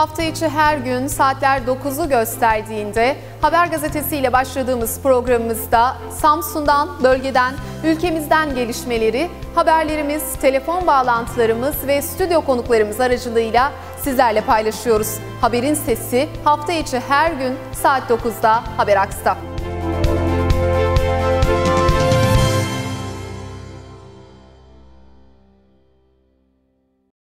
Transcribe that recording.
Hafta içi her gün saatler 9'u gösterdiğinde Haber Gazetesi ile başladığımız programımızda Samsun'dan, bölgeden, ülkemizden gelişmeleri, haberlerimiz, telefon bağlantılarımız ve stüdyo konuklarımız aracılığıyla sizlerle paylaşıyoruz. Haberin sesi hafta içi her gün saat 9'da Haber Aks'ta.